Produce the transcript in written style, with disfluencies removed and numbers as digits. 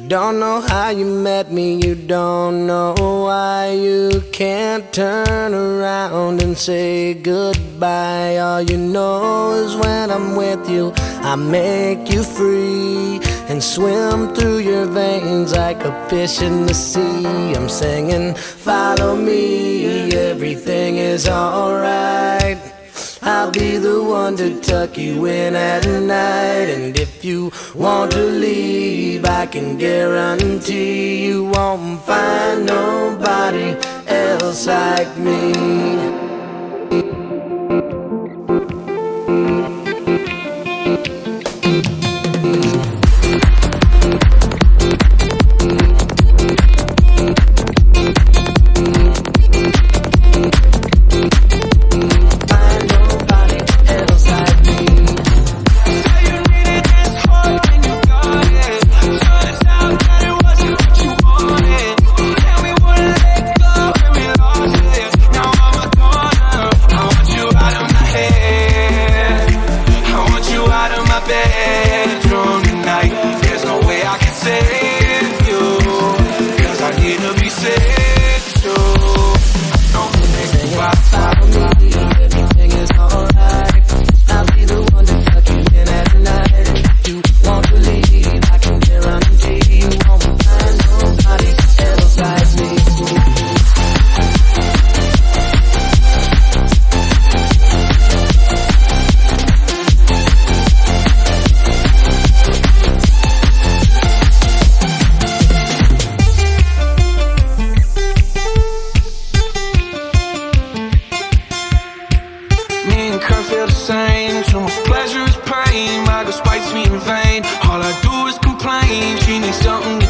don't know how you met me, you don't know why you can't turn around and say goodbye. All you know is when I'm with you, I make you free and swim through your veins like a fish in the sea. I'm singing, follow me, everything is alright. I'll be the one to tuck you in at night. And if you want to leave, I can guarantee you won't find nobody else like me. Feel the same, too much pleasure is pain. My girl spites me in vain. All I do is complain. She needs something to